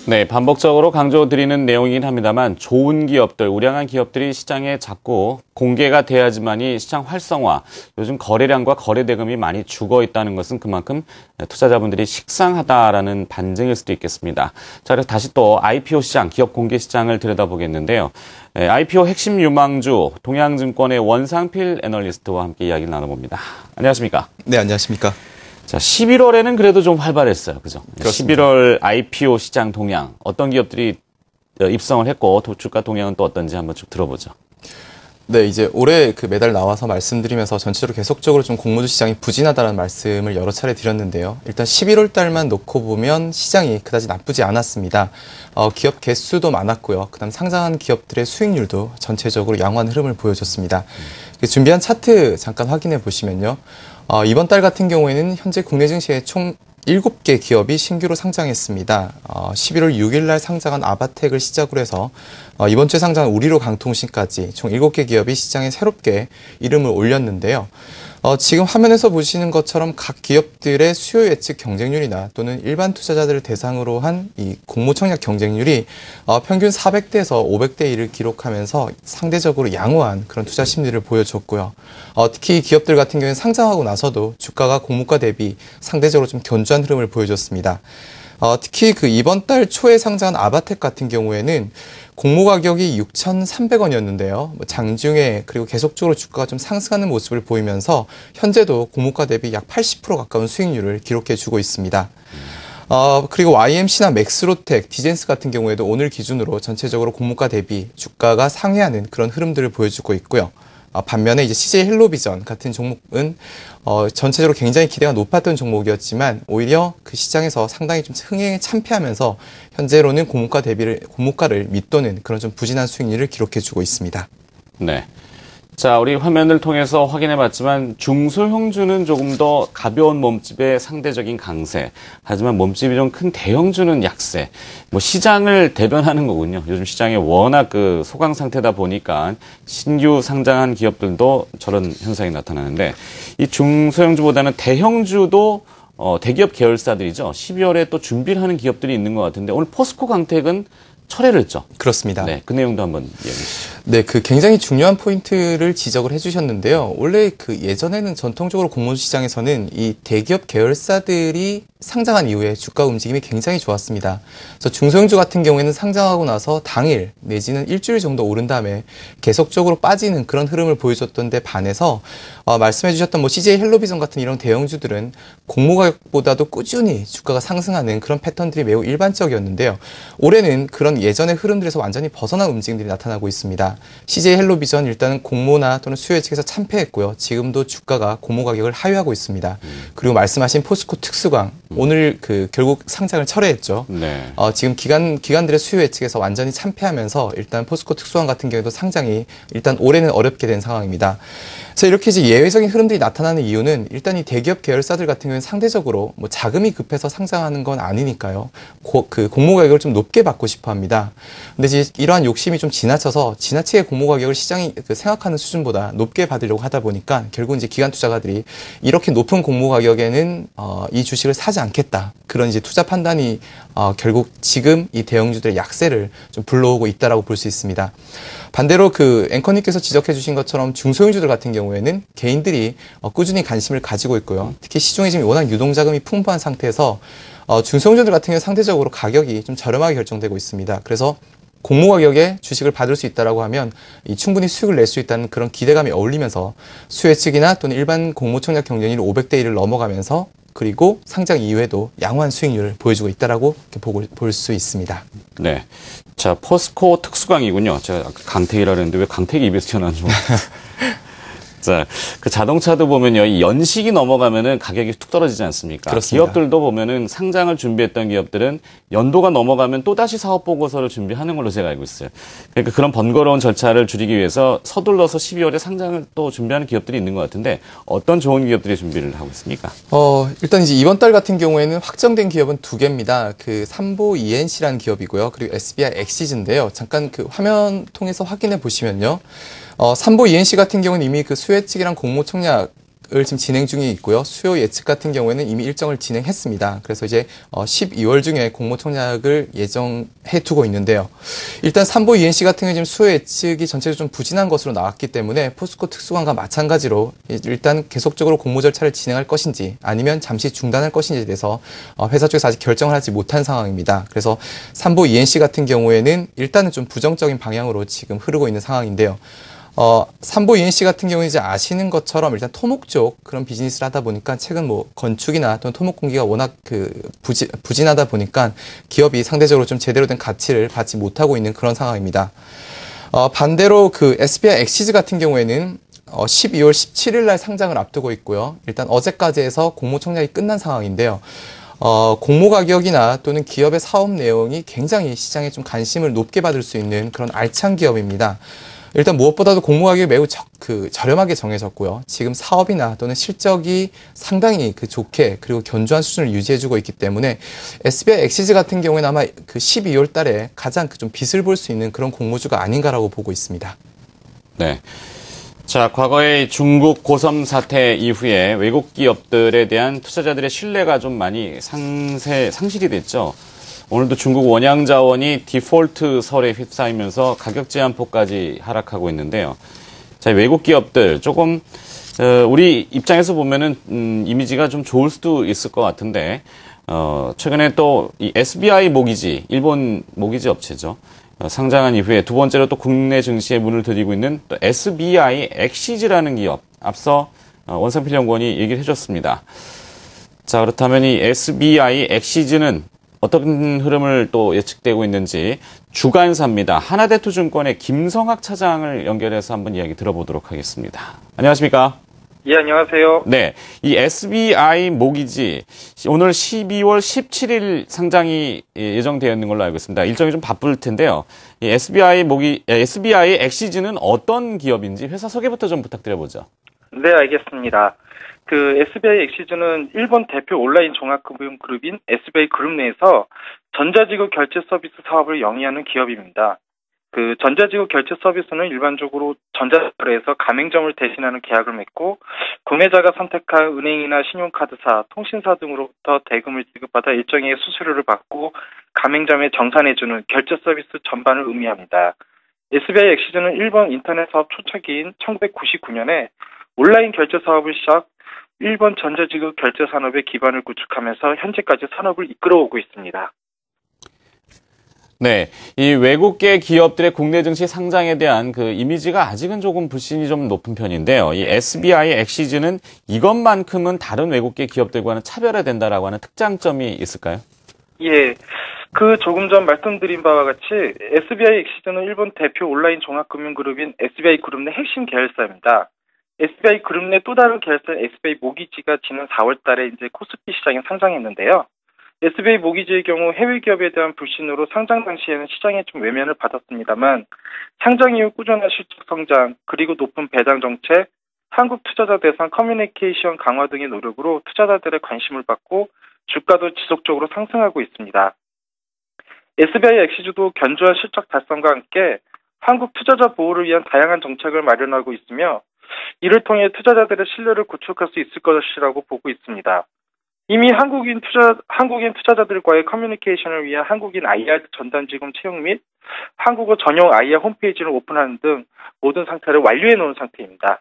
네, 반복적으로 강조드리는 내용이긴 합니다만 좋은 기업들, 우량한 기업들이 시장에 자꾸 공개가 돼야지만이 시장 활성화, 요즘 거래량과 거래 대금이 많이 죽어 있다는 것은 그만큼 투자자분들이 식상하다라는 반증일 수도 있겠습니다. 자, 그래서 다시 또 IPO 시장, 기업 공개 시장을 들여다보겠는데요. IPO 핵심 유망주, 동양증권의 원상필 애널리스트와 함께 이야기를 나눠봅니다. 안녕하십니까? 네, 안녕하십니까? 자, 11월에는 그래도 좀 활발했어요. 그죠? 그렇습니다. 11월 IPO 시장 동향, 어떤 기업들이 입성을 했고, 주가 동향은 또 어떤지 한번 쭉 들어보죠. 네, 이제 올해 매달 나와서 말씀드리면서 전체적으로 계속적으로 좀 공모주 시장이 부진하다는 말씀을 여러 차례 드렸는데요. 일단 11월 달만 놓고 보면 시장이 그다지 나쁘지 않았습니다. 기업 개수도 많았고요. 그다음 상장한 기업들의 수익률도 전체적으로 양호한 흐름을 보여줬습니다. 준비한 차트 잠깐 확인해 보시면요. 이번 달 같은 경우에는 현재 국내 증시에 총 7개 기업이 신규로 상장했습니다. 11월 6일 날 상장한 아바텍을 시작으로 해서 이번 주에 상장한 우리로 강통신까지 총 7개 기업이 시장에 새롭게 이름을 올렸는데요. 지금 화면에서 보시는 것처럼 각 기업들의 수요 예측 경쟁률이나 또는 일반 투자자들을 대상으로 한 이 공모 청약 경쟁률이 평균 400대에서 500대 1을 기록하면서 상대적으로 양호한 그런 투자 심리를 보여줬고요. 특히 기업들 같은 경우에는 상장하고 나서도 주가가 공모가 대비 상대적으로 좀 견조한 흐름을 보여줬습니다. 특히 이번 달 초에 상장한 아바텍 같은 경우에는 공모 가격이 6,300원이었는데요. 장중에 그리고 계속적으로 주가가 좀 상승하는 모습을 보이면서 현재도 공모가 대비 약 80% 가까운 수익률을 기록해주고 있습니다. 그리고 YMC나 맥스로텍, 디젠스 같은 경우에도 오늘 기준으로 전체적으로 공모가 대비 주가가 상회하는 그런 흐름들을 보여주고 있고요. 반면에 이제 CJ 헬로비전 같은 종목은 전체적으로 굉장히 기대가 높았던 종목이었지만 오히려 그 시장에서 상당히 좀 흥행에 참패하면서 현재로는 공모가를 밑도는 그런 좀 부진한 수익률을 기록해주고 있습니다. 네. 자, 우리 화면을 통해서 확인해봤지만 중소형주는 조금 더 가벼운 몸집의 상대적인 강세. 하지만 몸집이 좀 큰 대형주는 약세. 시장을 대변하는 거군요. 요즘 시장이 워낙 소강 상태다 보니까 신규 상장한 기업들도 저런 현상이 나타나는데 이 중소형주보다는 대형주도 대기업 계열사들이죠. 12월에 또 준비를 하는 기업들이 있는 것 같은데 오늘 포스코 강택은 철회를 했죠. 그렇습니다. 네, 그 내용도 한번 이야기해 주시죠. 네, 굉장히 중요한 포인트를 지적을 해주셨는데요. 원래 예전에는 전통적으로 공모주 시장에서는 이 대기업 계열사들이 상장한 이후에 주가 움직임이 굉장히 좋았습니다. 그래서 중소형주 같은 경우에는 상장하고 나서 당일 내지는 일주일 정도 오른 다음에 계속적으로 빠지는 그런 흐름을 보여줬던 데 반해서 말씀해 주셨던 CJ 헬로비전 같은 이런 대형주들은 공모 가격보다도 꾸준히 주가가 상승하는 그런 패턴들이 매우 일반적이었는데요. 올해는 그런 예전의 흐름들에서 완전히 벗어난 움직임들이 나타나고 있습니다. CJ 헬로비전 일단은 공모나 또는 수요 예측에서 참패했고요. 지금도 주가가 공모 가격을 하회하고 있습니다. 그리고 말씀하신 포스코 특수광 오늘 결국 상장을 철회했죠. 네. 지금 기관들의 수요 예측에서 완전히 참패하면서 일단 포스코 특수광 같은 경우에도 상장이 일단 올해는 어렵게 된 상황입니다. 그래서 이렇게 이제 예외적인 흐름들이 나타나는 이유는 일단 이 대기업 계열사들 같은 경우는 상대적으로 자금이 급해서 상장하는 건 아니니까요. 공모 가격을 좀 높게 받고 싶어 합니다. 근데 이제 이러한 욕심이 좀 지나쳐서 지나치게 공모 가격을 시장이 생각하는 수준보다 높게 받으려고 하다 보니까 결국 이제 기관 투자가들이 이렇게 높은 공모 가격에는 이 주식을 사지 않겠다. 그런 이제 투자 판단이 결국 지금 이 대형주들의 약세를 좀 불러오고 있다라고 볼 수 있습니다. 반대로 앵커님께서 지적해 주신 것처럼 중소형주들 같은 경우에는 개인들이 꾸준히 관심을 가지고 있고요. 특히 시중에 지금 워낙 유동자금이 풍부한 상태에서 중소형주들 같은 경우는 상대적으로 가격이 좀 저렴하게 결정되고 있습니다. 그래서 공모 가격에 주식을 받을 수 있다라고 하면 충분히 수익을 낼 수 있다는 그런 기대감이 어울리면서 수요 예측이나 또는 일반 공모 청약 경쟁률이 500대 1을 넘어가면서 그리고 상장 이후에도 양호한 수익률을 보여주고 있다라고 볼 수 있습니다. 네. 자, 포스코 특수광이군요. 제가 아까 강택이라 그랬는데 왜 강택이 입에서 튀어나오는지 모르겠어요. 자, 자동차도 보면요, 이 연식이 넘어가면은 가격이 툭 떨어지지 않습니까? 그렇습니다. 기업들도 보면은 상장을 준비했던 기업들은 연도가 넘어가면 또다시 사업 보고서를 준비하는 걸로 제가 알고 있어요. 그러니까 그런 번거로운 절차를 줄이기 위해서 서둘러서 12월에 상장을 또 준비하는 기업들이 있는 것 같은데 어떤 좋은 기업들이 준비를 하고 있습니까? 일단 이제 이번 달 같은 경우에는 확정된 기업은 2개입니다. 삼보 ENC라는 기업이고요. 그리고 SBI 엑시즈인데요. 잠깐 화면 통해서 확인해 보시면요. 삼보 ENC 같은 경우는 이미 수요 예측이랑 공모 청약 지금 진행 중에 있고요. 수요 예측 같은 경우에는 이미 일정을 진행했습니다. 그래서 이제 12월 중에 공모청약을 예정해 두고 있는데요. 일단 삼보 ENC 같은 경우에 지금 수요 예측이 전체적으로 좀 부진한 것으로 나왔기 때문에 포스코 특수관과 마찬가지로 일단 계속적으로 공모 절차를 진행할 것인지 아니면 잠시 중단할 것인지에 대해서 회사 쪽에서 아직 결정을 하지 못한 상황입니다. 그래서 삼보 ENC 같은 경우에는 일단은 좀 부정적인 방향으로 지금 흐르고 있는 상황인데요. 삼보 ENC 같은 경우는 이제 아시는 것처럼 일단 토목 쪽 그런 비즈니스를 하다 보니까 최근 뭐 건축이나 또는 토목 공기가 워낙 부진하다 보니까 기업이 상대적으로 좀 제대로 된 가치를 받지 못하고 있는 그런 상황입니다. 반대로 그 SBI 엑시즈 같은 경우에는 12월 17일 날 상장을 앞두고 있고요. 일단 어제까지 해서 공모청약이 끝난 상황인데요. 공모 가격이나 또는 기업의 사업 내용이 굉장히 시장에 좀 관심을 높게 받을 수 있는 그런 알찬 기업입니다. 일단 무엇보다도 공모 가격이 매우 저렴하게 정해졌고요. 지금 사업이나 또는 실적이 상당히 좋게 그리고 견조한 수준을 유지해주고 있기 때문에 SBI 엑시즈 같은 경우에는 아마 12월 달에 가장 좀 빛을 볼 수 있는 그런 공모주가 아닌가라고 보고 있습니다. 네. 자, 과거의 중국 고섬 사태 이후에 외국 기업들에 대한 투자자들의 신뢰가 좀 많이 상실이 됐죠. 오늘도 중국 원양자원이 디폴트설에 휩싸이면서 가격 제한폭까지 하락하고 있는데요. 자, 외국 기업들 조금 우리 입장에서 보면은 이미지가 좀 좋을 수도 있을 것 같은데 최근에 또 이 SBI 모기지, 일본 모기지 업체죠. 상장한 이후에 두 번째로 또 국내 증시에 문을 들이고 있는 또 SBI 엑시즈라는 기업, 앞서 원상필 연구원이 얘기를 해줬습니다. 자, 그렇다면 이 SBI 엑시즈는 어떤 흐름을 또 예측되고 있는지 주간사입니다. 하나대투증권의 김성학 차장을 연결해서 한번 이야기 들어보도록 하겠습니다. 안녕하십니까? 예, 안녕하세요. 네, 이 SBI 모기지 오늘 12월 17일 상장이 예정되어 있는 걸로 알고 있습니다. 일정이 좀 바쁠 텐데요. 이 SBI 엑시즈는 어떤 기업인지 회사 소개부터 좀 부탁드려보죠. 네, 알겠습니다. SBI 엑시즈는 일본 대표 온라인 종합금융그룹인 SBI 그룹 내에서 전자지급 결제 서비스 사업을 영위하는 기업입니다. 전자지급 결제 서비스는 일반적으로 전자거래에서 가맹점을 대신하는 계약을 맺고 구매자가 선택한 은행이나 신용카드사, 통신사 등으로부터 대금을 지급받아 일정의 수수료를 받고 가맹점에 정산해주는 결제 서비스 전반을 의미합니다. SBI 엑시즈는 일본 인터넷 사업 초창기인 1999년에 온라인 결제 사업을 시작 일본 전자지급 결제 산업의 기반을 구축하면서 현재까지 산업을 이끌어오고 있습니다. 네, 이 외국계 기업들의 국내 증시 상장에 대한 이미지가 아직은 조금 불신이 좀 높은 편인데요. 이 SBI 엑시즈는 이것만큼은 다른 외국계 기업들과는 차별화된다라고 하는 특장점이 있을까요? 예, 조금 전 말씀드린 바와 같이 SBI 엑시즈는 일본 대표 온라인 종합금융그룹인 SBI 그룹 내 핵심 계열사입니다. SBI 그룹 내 또 다른 계열사 SBI 모기지가 지난 4월 달에 이제 코스피 시장에 상장했는데요. SBI 모기지의 경우 해외 기업에 대한 불신으로 상장 당시에는 시장에 좀 외면을 받았습니다만 상장 이후 꾸준한 실적 성장 그리고 높은 배당 정책, 한국 투자자 대상 커뮤니케이션 강화 등의 노력으로 투자자들의 관심을 받고 주가도 지속적으로 상승하고 있습니다. SBI 엑시즈도 견조한 실적 달성과 함께 한국 투자자 보호를 위한 다양한 정책을 마련하고 있으며 이를 통해 투자자들의 신뢰를 구축할 수 있을 것이라고 보고 있습니다. 이미 한국인 투자자들과의 커뮤니케이션을 위한 한국인 IR 전담직원 채용 및 한국어 전용 IR 홈페이지를 오픈하는 등 모든 상태를 완료해 놓은 상태입니다.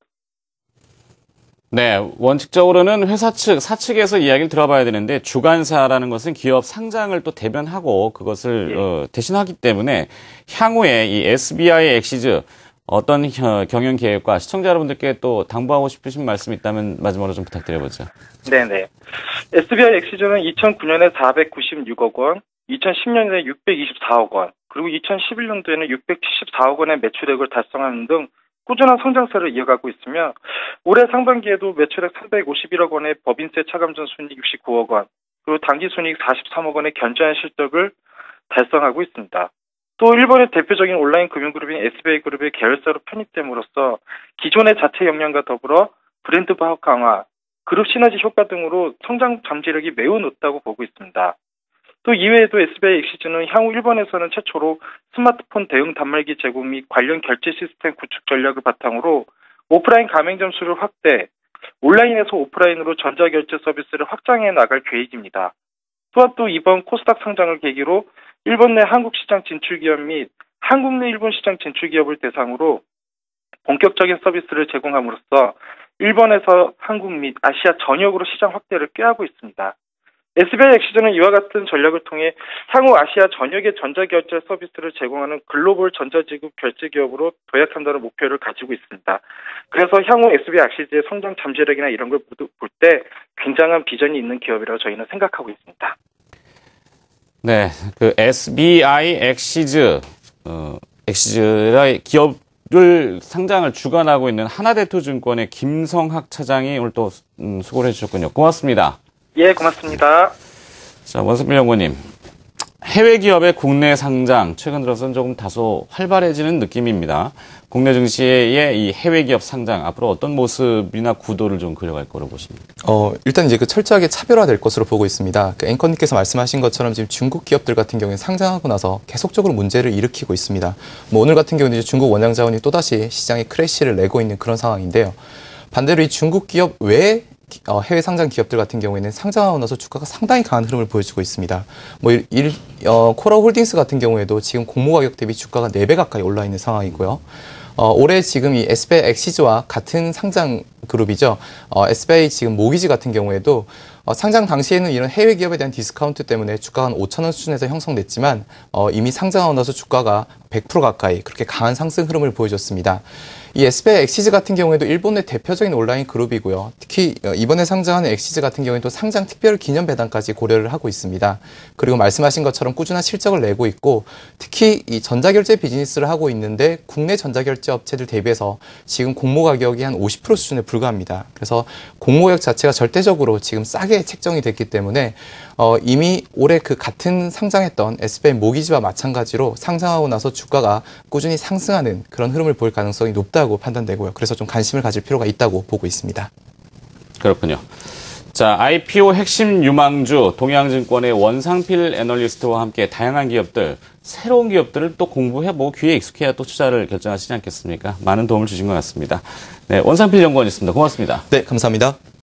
네, 원칙적으로는 회사 측, 사측에서 이야기를 들어봐야 되는데 주관사라는 것은 기업 상장을 또 대변하고 그것을 대신하기 때문에 향후에 이 SBI 엑시즈 어떤 경영 계획과 시청자 여러분들께 또 당부하고 싶으신 말씀 있다면 마지막으로 좀 부탁드려보죠. 네네. SBI 엑시즈는 2009년에 496억 원, 2010년에 624억 원, 그리고 2011년도에는 674억 원의 매출액을 달성하는 등 꾸준한 성장세를 이어가고 있으며 올해 상반기에도 매출액 351억 원의 법인세 차감전 순이익 69억 원, 그리고 당기순이익 43억 원의 견조한 실적을 달성하고 있습니다. 또 일본의 대표적인 온라인 금융그룹인 SBI 그룹의 계열사로 편입됨으로써 기존의 자체 역량과 더불어 브랜드 파워 강화, 그룹 시너지 효과 등으로 성장 잠재력이 매우 높다고 보고 있습니다. 또 이외에도 SBI 엑시즈는 향후 일본에서는 최초로 스마트폰 대응 단말기 제공 및 관련 결제 시스템 구축 전략을 바탕으로 오프라인 가맹점 수를 확대, 온라인에서 오프라인으로 전자결제 서비스를 확장해 나갈 계획입니다. 또한 또 이번 코스닥 상장을 계기로 일본 내 한국 시장 진출 기업 및 한국 내 일본 시장 진출 기업을 대상으로 본격적인 서비스를 제공함으로써 일본에서 한국 및 아시아 전역으로 시장 확대를 꾀하고 있습니다. SBI 엑시즈는 이와 같은 전략을 통해 향후 아시아 전역의 전자결제 서비스를 제공하는 글로벌 전자지급 결제 기업으로 도약한다는 목표를 가지고 있습니다. 그래서 향후 SBI 엑시즈의 성장 잠재력이나 이런 걸 볼 때 굉장한 비전이 있는 기업이라고 저희는 생각하고 있습니다. 네, 그 SBI 엑시즈, 엑시즈의 기업을 상장을 주관하고 있는 하나대투증권의 김성학 차장이 오늘 또 수고를 해주셨군요. 고맙습니다. 예, 고맙습니다. 자, 원석필 연구원님. 해외 기업의 국내 상장, 최근 들어서는 조금 다소 활발해지는 느낌입니다. 국내 증시의 이 해외 기업 상장, 앞으로 어떤 모습이나 구도를 좀 그려갈 거로 보십니까? 일단 이제 그 철저하게 차별화될 것으로 보고 있습니다. 그 앵커님께서 말씀하신 것처럼 지금 중국 기업들 같은 경우에 상장하고 나서 계속적으로 문제를 일으키고 있습니다. 뭐 오늘 같은 경우는 이제 중국 원양 자원이 또다시 시장에 크래시를 내고 있는 그런 상황인데요. 반대로 이 중국 기업 외에 해외 상장 기업들 같은 경우에는 상장하고 나서 주가가 상당히 강한 흐름을 보여주고 있습니다. 코라 홀딩스 같은 경우에도 지금 공모 가격 대비 주가가 4배 가까이 올라 있는 상황이고요. 올해 지금 이 SBI 엑시즈와 같은 상장 그룹이죠. SBI 지금 모기지 같은 경우에도 상장 당시에는 이런 해외 기업에 대한 디스카운트 때문에 주가가 한 5,000원 수준에서 형성됐지만 이미 상장하고 나서 주가가 100% 가까이 그렇게 강한 상승 흐름을 보여줬습니다. 이 SBI 엑시즈 같은 경우에도 일본의 대표적인 온라인 그룹이고요. 특히 이번에 상장하는 엑시즈 같은 경우에도 상장 특별 기념 배당까지 고려를 하고 있습니다. 그리고 말씀하신 것처럼 꾸준한 실적을 내고 있고 특히 이 전자결제 비즈니스를 하고 있는데 국내 전자결제 업체들 대비해서 지금 공모 가격이 한 50% 수준에 불과합니다. 그래서 공모 가격 자체가 절대적으로 지금 싸게 책정이 됐기 때문에 이미 올해 그 같은 상장했던 SBI 모기지와 마찬가지로 상장하고 나서 주가가 꾸준히 상승하는 그런 흐름을 보일 가능성이 높다고 판단되고요. 그래서 좀 관심을 가질 필요가 있다고 보고 있습니다. 그렇군요. 자, IPO 핵심 유망주 동양증권의 원상필 애널리스트와 함께 다양한 기업들, 새로운 기업들을 또 공부해보고 귀에 익숙해야 또 투자를 결정하시지 않겠습니까? 많은 도움을 주신 것 같습니다. 네, 원상필 연구원이었습니다. 고맙습니다. 네, 감사합니다.